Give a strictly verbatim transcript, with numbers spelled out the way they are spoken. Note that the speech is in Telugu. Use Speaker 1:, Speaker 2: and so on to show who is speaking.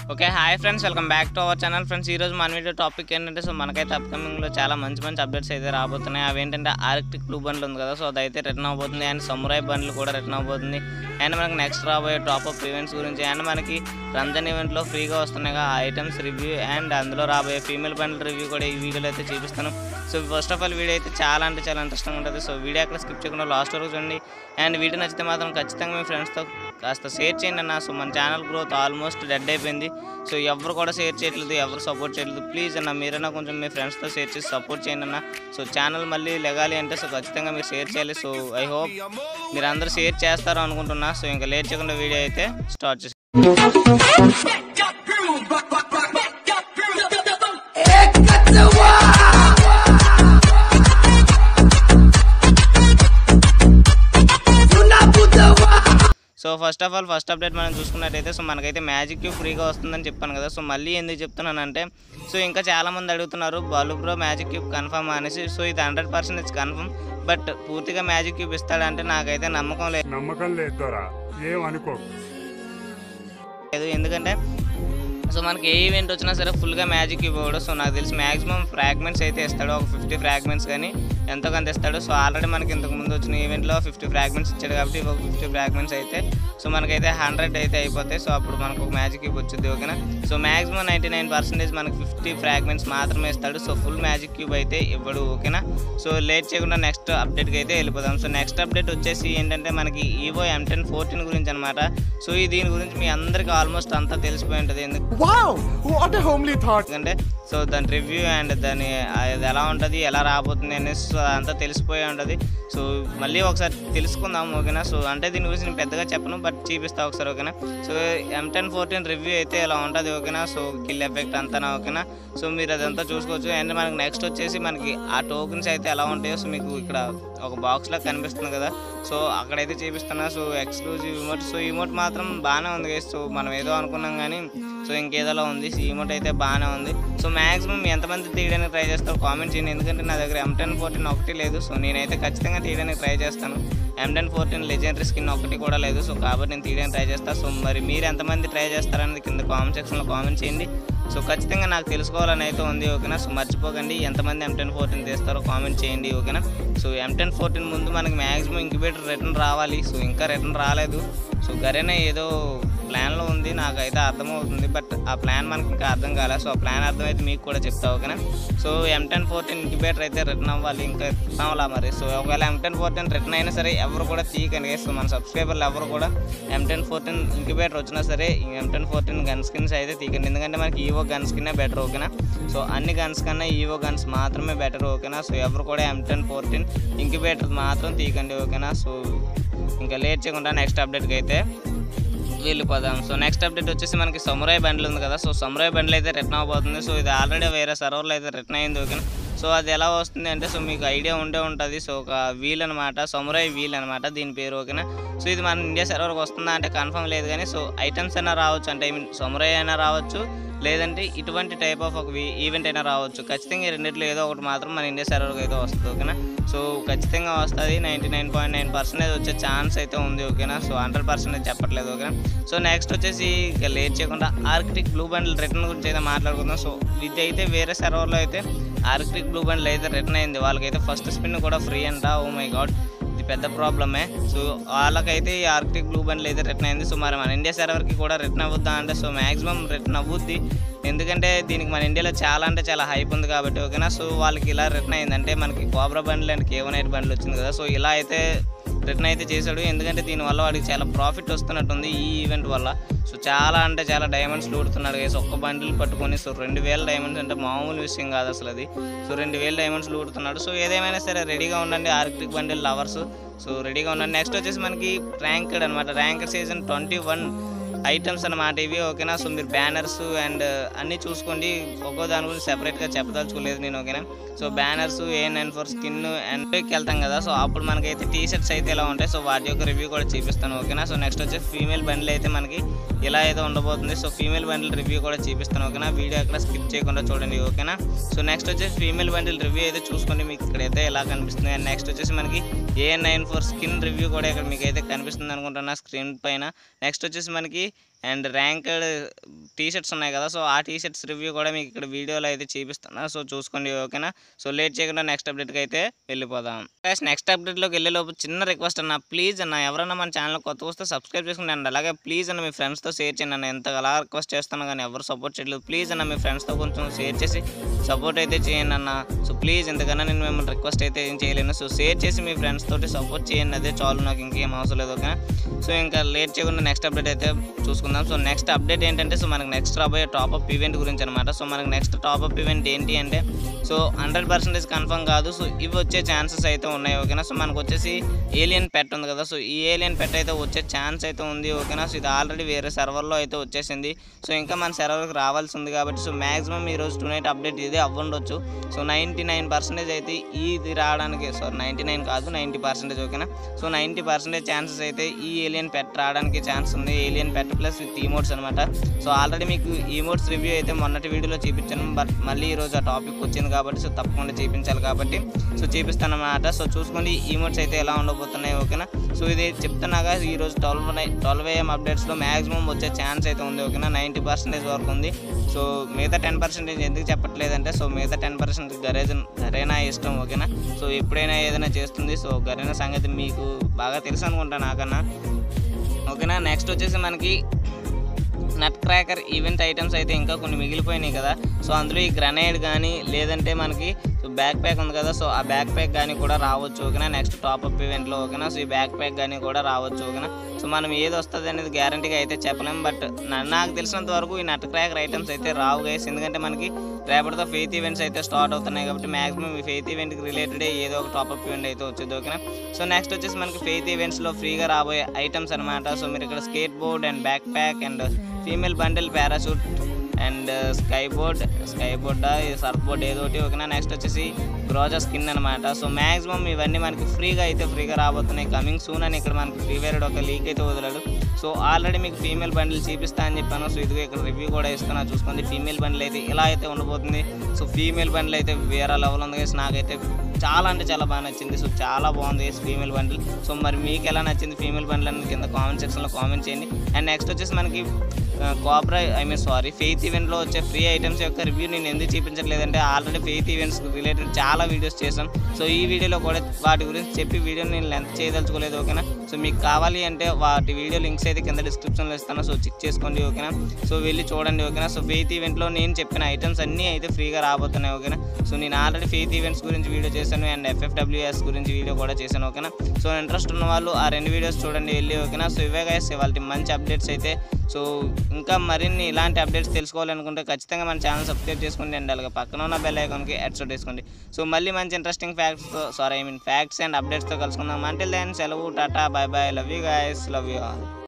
Speaker 1: Okay hi friends, welcome back to our channel. Friends, ఈరోజు మన వీడియో టాపిక్ ఏంటంటే సో మనకైతే అప్కమింగ్లో చాలా మంచి మంచి అప్డేట్స్ అయితే రాబోతున్నాయి. అవి ఏంటంటే ఆర్కిటిక్ బ్లూ బండ్లు ఉంది కదా, సో అదైతే రిటర్న్ అవబోతుంది. అండ్ సమురాయ్ బండ్లు కూడా రిటర్న్ అవబోతుంది. అండ్ మనకి నెక్స్ట్ రాబోయే టాప్ అప్ ఈవెంట్స్ గురించి, అండ్ మనకి రంజాన్ ఈవెంట్లో ఫ్రీగా వస్తున్నాయి ఆ ఐటమ్స్ రివ్యూ, అండ్ అందులో రాబోయే ఫీమేల్ బండ్ల రివ్యూ కూడా ఈ వీడియోలో అయితే చూపిస్తాను. So first of all video అయితే చాలా అంటే చాలా ఇంట్రెస్టింగ్ ఉంటుంది. సో వీడియో అక్కడ స్కిప్ చేయకుండా లాస్ట్ వరకు చూడండి. అండ్ వీడియో నచ్చితే మాత్రం ఖచ్చితంగా మీ ఫ్రెండ్స్తో కాస్త షేర్ చేయండి అన్న. సో మన ఛానల్ గ్రోత్ ఆల్మోస్ట్ డెడ్ అయిపోయింది. సో ఎవరు కూడా షేర్ చేయట్లేదు, ఎవరు సపోర్ట్ చేయట్లేదు. ప్లీజ్ అన్న మీరైనా కొంచెం మీ ఫ్రెండ్స్తో షేర్ చేసి సపోర్ట్ చేయండి అన్న. సో ఛానల్ మళ్ళీ లెగాలి అంటే సో ఖచ్చితంగా మీరు షేర్ చేయాలి. సో ఐ హోప్ మీరు అందరూ షేర్ చేస్తారు అనుకుంటున్నా. సో ఇంకా లేట్ చేయకుండా వీడియో అయితే స్టార్ట్ చేసి so first of all first update మనం చూసుకున్నట్టయితే సో మనకైతే మ్యాజిక్ క్యూబ్ ఫ్రీగా వస్తుందని చెప్పాను కదా. సో మళ్ళీ ఎందుకు చెప్తున్నానంటే సో ఇంకా చాలామంది అడుగుతున్నారు Balu bro magic cube confirm అనేసి. సో ఇది హండ్రెడ్ పర్సెంట్ కన్ఫర్మ్, బట్ పూర్తిగా మ్యాజిక్ క్యూబ్ ఇస్తాడంటే నాకైతే నమ్మకం లేదు
Speaker 2: నమ్మకం లేదు ఏమనుకో
Speaker 1: లేదు ఎందుకంటే సో మనకి ఏ ఈవెంట్ వచ్చినా సరే ఫుల్గా మ్యాజిక్ ఇవ్వడు. సో నాకు తెలిసి మ్యాక్సిమం ఫ్రాగ్మెంట్స్ అయితే ఇస్తాడు, ఒక ఫిఫ్టీ ఫ్రాగ్మెంట్స్ కానీ ఎంతో కొంత ఇస్తాడు. సో ఆల్రెడీ మనకి ఇంతకు ముందు వచ్చిన ఈవెంట్లో ఫిఫ్టీ ఫ్రాగ్మెంట్స్ ఇచ్చాడు కాబట్టి ఒక ఫిఫ్టీ ఫ్రాగ్మెంట్స్ అయితే సో మనకైతే హండ్రెడ్ అయితే అయిపోతాయి. సో అప్పుడు మనకు ఒక మ్యాజిక్ క్యూబ్ వచ్చింది ఓకేనా. So maximum ninety nine percentage మనకి ఫిఫ్టీ ఫ్రాగ్మెంట్స్ మాత్రమే ఇస్తాడు. సో ఫుల్ మ్యాజిక్ క్యూబ్ అయితే ఇవ్వడు ఓకేనా. సో లేట్ చేయకుండా నెక్స్ట్ అప్డేట్కి అయితే వెళ్ళిపోదాం. సో నెక్స్ట్ అప్డేట్ వచ్చేసి ఏంటంటే మనకి ఈవో ఎం టెన్ ఫోర్టీన్ గురించి అనమాట. సో ఈ దీని గురించి మీ అందరికీ ఆల్మోస్ట్ అంతా తెలిసిపోయి ఉంటుంది. ఎందుకంటే సో దాని రివ్యూ అండ్ దాని అది ఎలా ఉంటుంది, ఎలా రాబోతుంది అనేసి సో అంతా తెలిసిపోయి ఉంటుంది. సో మళ్ళీ ఒకసారి తెలుసుకుందాం ఓకేనా. సో అంటే దీని గురించి నేను పెద్దగా చెప్పను, బట్ చూపిస్తా ఒకసారి ఓకేనా. So M ten fourteen review అయితే ఎలా ఉంటుంది ఓకేనా. సో కిల్ ఎఫెక్ట్ అంతా ఓకేనా. సో మీరు అదంతా చూసుకోవచ్చు. అండ్ మనకి నెక్స్ట్ వచ్చేసి మనకి ఆ టోకెన్స్ అయితే ఎలా ఉంటాయో సో మీకు ఇక్కడ ఒక బాక్స్లో కనిపిస్తుంది కదా, సో అక్కడైతే చూపిస్తున్నా. So exclusive emote, so emote మాత్రం బాగానే ఉంది గైస్. సో మనం ఏదో అనుకున్నాం కానీ సో ఇంకేదోలా ఉంది. సో ఇమోట్ అయితే బాగానే ఉంది. సో మ్యాక్సిమం ఎంతమంది తీయడానికి ట్రై చేస్తారో కామెంట్ చేయండి, ఎందుకంటే నా దగ్గర ఎం టెన్ ఫోర్టీన్ ఒకటి లేదు. సో నేనైతే ఖచ్చితంగా తీయడానికి ట్రై చేస్తాను. M ten fourteen legendary skin ఒకటి కూడా లేదు. సో కాబట్టి నేను తీయడానికి ట్రై చేస్తాను. సో మరి మీరు ఎంతమంది ట్రై చేస్తారనేది కింద కామెంట్ సెక్షన్లో కామెంట్ చేయండి. సో ఖచ్చితంగా నాకు తెలుసుకోవాలని అయితే ఉంది ఓకేనా. సో మర్చిపోకండి ఎంతమంది ఎం టెన్ ఫోర్టీన్ తీస్తారో కామెంట్ చేయండి ఓకేనా. సో ఎం టెన్ ఫోర్టీన్ ముందు మనకి మ్యాక్సిమం ఇంక్యుబేటర్ రిటర్న్ రావాలి. సో ఇంకా రిటర్న్ రాలేదు. సో గరేనా ఏదో ప్లాన్లో ఉంది, నాకైతే అర్థమవుతుంది, బట్ ఆ ప్లాన్ మనకి ఇంకా అర్థం కాలేదు. సో ఆ ప్లాన్ అర్థమైతే మీకు కూడా చెప్తా ఓకేనా. So M ten fourteen incubator అయితే రిటర్న్ అవ్వాలి, ఇంకా అవ్వాలా మరి. సో ఒకవేళ ఎం టెన్ ఫోర్టీన్ రిటర్న్ అయినా సరే ఎవరు కూడా తీయకండి. సో మన సబ్స్క్రైబర్లు ఎవరు కూడా ఎం టెన్ ఫోర్టీన్ ఇంక్యుబేటర్ వచ్చినా సరే M ten fourteen gun skins అయితే తీయకండి, ఎందుకంటే మనకి ఈవో గన్ స్కిన్నే బెటర్ ఓకేనా. సో అన్ని గన్స్ కన్నా ఈవో గన్స్ మాత్రమే బెటర్ ఓకేనా. సో ఎవరు కూడా ఎం టెన్ ఫోర్టీన్ ఇంక్యుబేటర్ మాత్రం తీయకండి ఓకేనా. సో ఇంకా లేట్ చేయకుండా నెక్స్ట్ అప్డేట్కి అయితే వెళ్ళిపోదాం. సో నెక్స్ట్ అప్డేట్ వచ్చేసి మనకి సమురాయ్ బండ్లు ఉంది కదా. సో సమురాయ్ బండ్లు అయితే రిటర్న్ అవబోతుంది. సో ఇది ఆల్రెడీ వేరే సర్వర్లో అయితే రిటర్న్ అయింది ఓకేనా. సో అది ఎలా వస్తుంది అంటే సో మీకు ఐడియా ఉండే ఉంటుంది. సో ఒక వీల్ అనమాట, సమురాయ్ వీల్ అనమాట దీని పేరు ఓకేనా. సో ఇది మన ఇండియా సర్వర్కి వస్తుందా అంటే కన్ఫర్మ్ లేదు, కానీ సో ఐటమ్స్ అయినా రావచ్చు, అంటే ఐ మీన్ సమురాయ్ అయినా రావచ్చు, లేదంటే ఇటువంటి టైప్ ఆఫ్ ఒక ఈవెంట్ అయినా రావచ్చు. ఖచ్చితంగా ఈ రెండిట్లో ఏదో ఒకటి మాత్రం మన ఇండియా సర్వర్కి అయితే వస్తుంది ఓకేనా. సో ఖచ్చితంగా వస్తుంది, ninety nine point nine percentage వచ్చే ఛాన్స్ అయితే ఉంది ఓకేనా. సో హండ్రెడ్ పర్సెంటేజ్ చెప్పట్లేదు ఓకేనా. సో నెక్స్ట్ వచ్చేసి ఇక లేట్ చేయకుండా ఆర్కిటిక్ బ్లూ బండ్లు రిటర్న్ గురించి అయితే మాట్లాడుకుందాం. సో ఇది అయితే వేరే సర్వర్లో అయితే ఆర్కిటిక్ బ్లూ బండ్లు అయితే రిటర్న్ అయింది, వాళ్ళకైతే ఫస్ట్ స్పిన్ కూడా ఫ్రీ అంట. ఓ మై గాడ్, ఇది పెద్ద ప్రాబ్లమే. సో వాళ్ళకైతే ఈ ఆర్కిటిక్ బ్లూ బండ్లు అయితే రిటర్న్ అయింది. సో మరి మన ఇండియా సర్వర్కి కూడా రిటర్న్ అవ్వద్దా అంటే సో మ్యాక్సిమం రిటర్న్ అవ్వుద్ది, ఎందుకంటే దీనికి మన ఇండియాలో చాలా అంటే చాలా హైప్ ఉంది కాబట్టి ఓకేనా. సో వాళ్ళకి ఇలా రిటర్న్ అయిందంటే మనకి కోబ్రా బండ్లు అండ్ కేవన్ ఎయిట్ బండ్లు వచ్చింది కదా. సో ఇలా అయితే రిటర్న్ అయితే చేశాడు, ఎందుకంటే దీనివల్ల వాడికి చాలా ప్రాఫిట్ వస్తున్నట్టుంది ఈ ఈవెంట్ వల్ల. సో చాలా అంటే చాలా డైమండ్స్ లూడుతున్నాడు గైస్ ఒక్క బండిల్ పట్టుకొని. సో రెండు వేల డైమండ్స్ అంటే మామూలు విషయం కాదు అసలు అది. సో రెండు వేల డైమండ్స్ లూడుతున్నాడు. సో ఏదేమైనా సరే రెడీగా ఉండండి ఆర్కిటిక్ బండిల్ లవర్స్. సో రెడీగా ఉండండి. నెక్స్ట్ వచ్చేసి మనకి ర్యాంకెడ్ అనమాట, ranked season twenty one items అన్నమాట ఇవి ఓకేనా. సో మీరు బ్యానర్స్ అండ్ అన్నీ చూసుకోండి, ఒక్కో దాని గురించి సెపరేట్గా చెప్పదలుచుకోలేదు నేను ఓకేనా. So banners A nine four skin and వెళ్తాం కదా. సో అప్పుడు మనకైతే టీ షర్ట్స్ అయితే ఎలా ఉంటాయి, సో వాటి యొక్క రివ్యూ కూడా చూపిస్తాను ఓకేనా. సో నెక్స్ట్ వచ్చేసి ఫీమేల్ బండిల్ అయితే మనకి ఇలా అయితే ఉండబోతుంది. సో ఫీమేల్ బండిల్ రివ్యూ కూడా చూపిస్తాను ఓకేనా. వీడియో ఎక్కడ స్కిప్ చేయకుండా చూడండి ఓకేనా. సో నెక్స్ట్ వచ్చేసి ఫీమేల్ బండిల్ రివ్యూ అయితే చూసుకోండి, మీకు ఇక్కడైతే ఎలా కనిపిస్తుంది. అండ్ నెక్స్ట్ వచ్చేసి మనకి A nine four skin review కూడా ఇక్కడ మీకు అయితే కనిపిస్తుంది అనుకుంటున్నా స్క్రీన్ పైన. నెక్స్ట్ వచ్చేసి మనకి అండ్ ర్యాంక్డ్ టీ షర్ట్స్ ఉన్నాయి కదా, సో ఆ టీ షర్ట్స్ రివ్యూ కూడా మీకు ఇక్కడ వీడియోలో అయితే చూపిస్తున్నా, సో చూసుకోండి ఓకేనా. సో లేట్ చేయకుండా నెక్స్ట్ అప్డేట్కి అయితే వెళ్ళిపోదాం. నెక్స్ట్ అప్డేట్లోకి వెళ్ళేలోపు చిన్న రిక్వెస్ట్ అన్న, ప్లీజ్ అన్న ఎవరైనా మన ఛానల్ కొత్త వస్తే సబ్స్క్రైబ్ చేసుకుని అండి, అలాగే ప్లీజ్ అన్న మీ ఫ్రెండ్స్తో షేర్ చేయండి అన్న. ఎంత అలా రిక్వెస్ట్ చేస్తున్నా కానీ ఎవరు సపోర్ట్ చేయట్లేదు, ప్లీజ్ అన్న మీ ఫ్రెండ్స్తో కొంచెం షేర్ చేసి సపోర్ట్ అయితే చేయండి అన్న. సో ప్లీజ్ ఇంతకన్నా నేను మిమ్మల్ని రిక్వెస్ట్ అయితే ఏం చేయలేను, సో షేర్ చేసి మీ ఫ్రెండ్స్ తోటి సపోర్ట్ చేయండి, అదే చాలు, నాకు ఇంకేం అవసరం లేదు ఓకేనా. సో ఇంకా లేట్ చేయకుండా నెక్స్ట్ అప్డేట్ అయితే చూసుకుందాం. సో నెక్స్ట్ అప్డేట్ ఏంటంటే, సో మనకు నెక్స్ట్ రాబోయే టాప్అప్ ఈవెంట్ గురించి అనమాట. సో మనకు నెక్స్ట్ టాప్అప్ ఈవెంట్ ఏంటి అంటే, సో హండ్రెడ్ పర్సెంటేజ్ కన్ఫర్మ్ కాదు, సో ఇవి వచ్చే ఛాన్సెస్ అయితే ఉన్నాయి ఓకేనా. సో మనకు వచ్చేసి ఏలియన్ పెట్ ఉంది కదా, సో ఈ ఏలియన్ పెట్ అయితే వచ్చే ఛాన్స్ అయితే ఉంది ఓకేనా. సో ఇది ఆల్రెడీ వేరే సర్వర్లో అయితే వచ్చేసింది, సో ఇంకా మన సర్వర్కి రావాల్సి ఉంది కాబట్టి, సో మ్యాక్సిమం ఈరోజు టూ నైట్ అప్డేట్ ఇదే అవ్వండొచ్చు. సో నైంటీ నైన్ పర్సెంటేజ్ అయితే ఇది రావడానికి, సో నైంటీ నైన్ కాదు నైంటీ పర్సెంటేజ్ ఓకేనా. సో నైంటీ పర్సెంటేజ్ ఛాన్సెస్ అయితే ఈ ఏలియన్ పెట్ రావడానికి ఛాన్స్ ఉంది, alien pet plus with emotes అనమాట. సో ఆల్రెడీ మీకు ఈమోట్స్ రివ్యూ అయితే మొన్నటి వీడియోలో చూపించాను, బట్ మళ్ళీ ఈరోజు ఆ టాపిక్ వచ్చింది కాబట్టి సో తప్పకుండా చూపించాలి కాబట్టి సో చూపిస్తాను అనమాట. సో చూసుకోండి ఈమోట్స్ అయితే ఎలా ఉండబోతున్నాయి ఓకేనా. సో ఇది చెప్తున్నాగా ఈరోజు ట్వెల్వ్ ట్వెల్వ్ ఏఎం అప్డేట్స్లో మ్యాక్సిమం వచ్చే ఛాన్స్ అయితే ఉంది ఓకేనా, నైంటీ పర్సెంటేజ్ వరకు ఉంది. సో మిగతా టెన్ పర్సెంటేజ్ ఎందుకు చెప్పట్లేదంటే, సో మిగతా టెన్ పర్సెంట్ గరేజ్ గరేనా ఇష్టం ఓకేనా. సో ఎప్పుడైనా ఏదైనా చేస్తుంది, సో గరేనా సంగతి మీకు బాగా తెలుసు అనుకుంటా నాకన్నా ఓకేనా. నెక్స్ట్ వచ్చేసి మనకి నట్ క్రాకర్ ఈవెంట్ ఐటమ్స్ అయితే ఇంకా కొన్ని మిగిలిపోయినాయి కదా, సో అందులో ఈ గ్రనేడ్ కానీ లేదంటే మనకి సో బ్యాక్ ప్యాక్ ఉంది కదా, సో ఆ బ్యాక్ ప్యాక్ కానీ కూడా రావచ్చు ఓకేనా నెక్స్ట్ టాప్అప్ ఈవెంట్లో ఓకేనా. సో ఈ బ్యాక్ ప్యాక్ కానీ కూడా రావచ్చు ఓకేనా. సో మనం ఏది వస్తుంది అనేది గ్యారంటీగా అయితే చెప్పలేం, బట్ నాకు తెలిసినంత వరకు ఈ నట్ క్రాకర్ ఐటమ్స్ అయితే రావు గైస్, ఎందుకంటే మనకి రేపటితో ఫెయిత్ ఈవెంట్స్ అయితే స్టార్ట్ అవుతున్నాయి కాబట్టి మ్యాక్సిమం ఈ ఫెయిత్ ఈవెంట్కి రిలేటెడ్ ఏదో ఒక టాప్అప్ ఈవెంట్ అయితే వచ్చేది ఓకేనా. సో నెక్స్ట్ వచ్చేసి మనకి ఫెయిత్ ఈవెంట్స్లో ఫ్రీగా రాబోయే ఐటమ్స్ అనమాట. సో మీరు ఇక్కడ skateboard and backpack and female bundle parachute and skyboard skyboard surfboard ఏదో ఒకటి ఓకేనా. నెక్స్ట్ వచ్చేసి గ్రోజా స్కిన్ అనమాట. సో మ్యాక్సిమం ఇవన్నీ మనకి ఫ్రీగా అయితే ఫ్రీగా రాబోతున్నాయి, కమింగ్ సూన్ అని ఇక్కడ మనకి ఫ్రీ వేరేడ్ ఒక లీక్ అయితే వదిలాడు. సో ఆల్రెడీ మీకు ఫీమేల్ బండిల్ చూపిస్తా అని చెప్పాను, సో ఇదిగో ఇక్కడ రివ్యూ కూడా ఇస్తున్నా చూసుకోండి. ఫీమేల్ బండిల్ అయితే ఇలా అయితే ఉండబోతుంది. సో ఫీమేల్ బండిల్ అయితే వేరే లెవెల్ ఉంది గైస్, నాకైతే చాలా అంటే చాలా బాగా నచ్చింది. సో చాలా బాగుంది ఫీమేల్ బండిల్. సో మరి మీకు ఎలా నచ్చింది ఫీమేల్ బండిల్ అనేది కింద కామెంట్ సెక్షన్లో కామెంట్ చేయండి. అండ్ నెక్స్ట్ వచ్చేసి మనకి cobra I mean sorry faith ఈవెంట్లో వచ్చే ఫ్రీ ఐటమ్స్ యొక్క రివ్యూ నేను ఎందుకు చూపించట్లేదంటే, ఆల్రెడీ ఫెయిత్ ఈవెంట్స్ రిలేటెడ్ చాలా వీడియోస్ చేసాం. సో ఈ వీడియోలో కూడా వాటి గురించి చెప్పి వీడియోని నేను లెంత్ చేయదలుచుకోలేదు ఓకేనా. సో మీకు కావాలి అంటే వాటి వీడియో లింక్స్ అయితే కింద డిస్క్రిప్షన్లో ఇస్తాను, సో చెక్ చేసుకోండి ఓకేనా. సో వెళ్ళి చూడండి ఓకేనా. సో ఫెయిత్ ఈవెంట్లో నేను చెప్పిన ఐటమ్స్ అన్నీ అయితే ఫ్రీగా రాబోతున్నాయి ఓకేనా. సో నేను ఆల్రెడీ ఫెయిత్ ఈవెంట్స్ గురించి వీడియో చేశాను అండ్ ఎఫ్ఎఫ్డబ్ల్యూఎస్ గురించి వీడియో కూడా చేశాను ఓకేనా. సో ఇంట్రెస్ట్ ఉన్న వాళ్ళు ఆ రెండు వీడియోస్ చూడండి వెళ్ళి ఓకేనా. సో ఇవే గైస్ వాళ్ళకి మంచి అప్డేట్స్ అయితే. సో ఇంకా మరిన్ని ఇలాంటి అప్డేట్స్ తెలుసుకోవాలనుకుంటే ఖచ్చితంగా మన ఛానల్ సబ్స్క్రైబ్ చేసుకోండి అండ్ అలాగే పక్కన ఉన్న బెల్ ఐకాన్కి హెడ్సెట్ వేసుకోండి. సో మళ్ళీ మంచి ఇంట్రెస్టింగ్ ఫ్యాక్ట్స్తో sorry I mean facts and అప్డేట్స్తో కలుసుకుందాం. అంటిల్ దెన్ సెలవు, tata, bye bye, love you guys, love you all.